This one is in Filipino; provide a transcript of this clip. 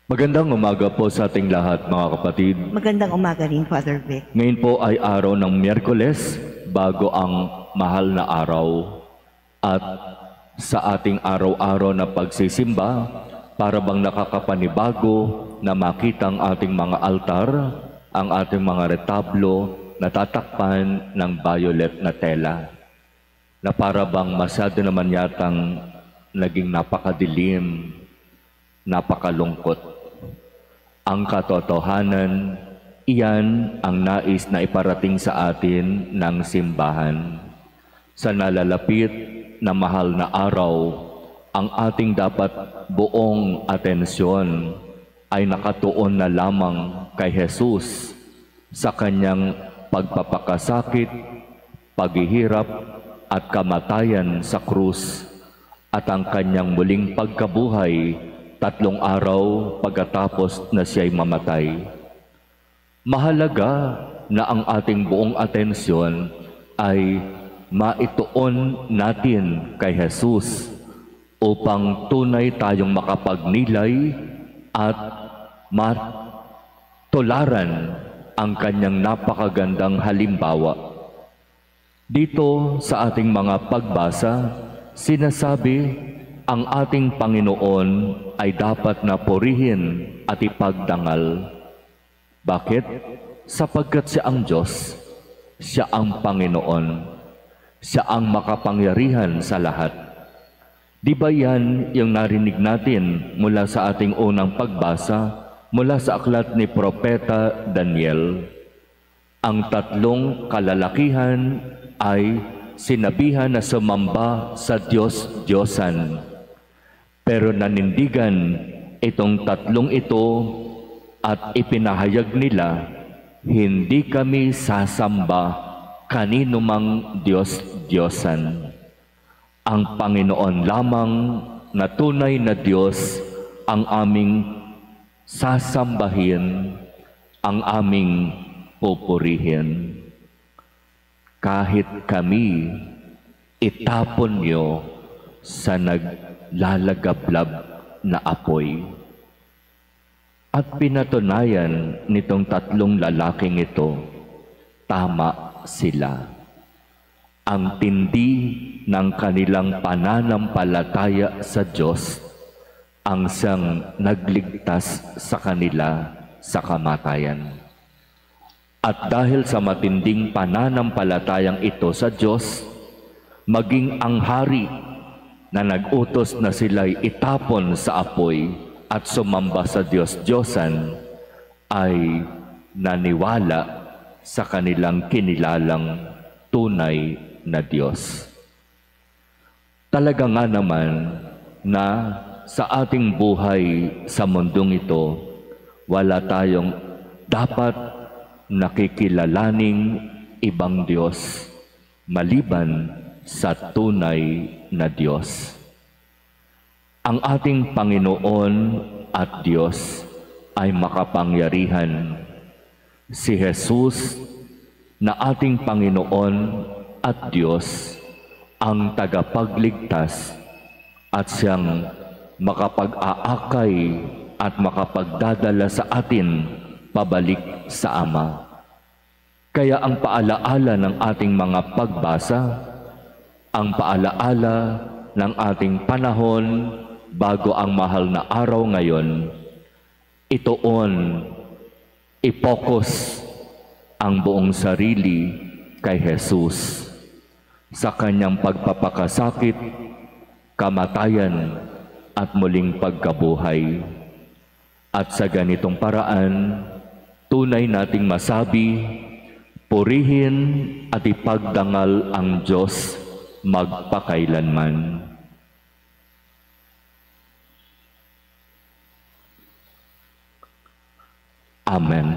Magandang umaga po sa ating lahat, mga kapatid. Magandang umaga rin, Father Vic. Ngayon po ay araw ng Miyerkules, bago ang mahal na araw. At sa ating araw-araw na pagsisimba, para bang nakakapanibago na makita ang ating mga altar, ang ating mga retablo na tatakpan ng violet na tela. Na para bang masyado naman yatang naging napakadilim, napakalungkot. Ang katotohanan, iyan ang nais na iparating sa atin ng simbahan. Sa nalalapit na mahal na araw, ang ating dapat buong atensyon ay nakatuon na lamang kay Jesus sa kanyang pagpapakasakit, paghihirap at kamatayan sa krus at ang kanyang muling pagkabuhay 3 araw pagkatapos na siya'y mamatay. Mahalaga na ang ating buong atensyon ay maituon natin kay Jesus upang tunay tayong makapagnilay at matularan ang kanyang napakagandang halimbawa. Dito sa ating mga pagbasa, sinasabi ang ating Panginoon ay dapat na purihin at ipagdangal. Bakit? Sapagkat siya ang Diyos, siya ang Panginoon, siya ang makapangyarihan sa lahat. Di ba yan yung narinig natin mula sa ating unang pagbasa, mula sa aklat ni Propeta Daniel? Ang 3 kalalakihan ay sinabihan na sumamba sa Diyos-Diyosan. Pero nanindigan itong 3 ito at ipinahayag nila, hindi kami sasamba kanino mang Diyos-Diyosan. Ang Panginoon lamang na tunay na Diyos ang aming sasambahin, ang aming pupurihin. Kahit kami itapon niyo sa naglalagablab na apoy. At pinatunayan nitong 3 lalaking ito, tama sila. Ang tindi ng kanilang pananampalataya sa Diyos ang siyang nagligtas sa kanila sa kamatayan. At dahil sa matinding pananampalatayang ito sa Diyos, maging ang hari na nag-utos na sila'y itapon sa apoy at sumamba sa Diyos-Diyosan ay naniwala sa kanilang kinilalang tunay na Diyos. Talaga nga naman na sa ating buhay sa mundong ito, wala tayong dapat nakikilalaning ibang Diyos maliban sa tunay na Diyos. Ang ating Panginoon at Diyos ay makapangyarihan. Si Jesus na ating Panginoon at Diyos ang tagapagligtas at siyang makapag-aakay at makapagdadala sa atin pabalik sa Ama. Kaya ang paalaala ng ating mga pagbasa, ang paalaala ng ating panahon bago ang mahal na araw ngayon, itoon, i-focus ang buong sarili kay Jesus sa kanyang pagpapakasakit, kamatayan at muling pagkabuhay. At sa ganitong paraan, tunay nating masabi, purihin at ipagdangal ang Diyos magpakailanman. Amen.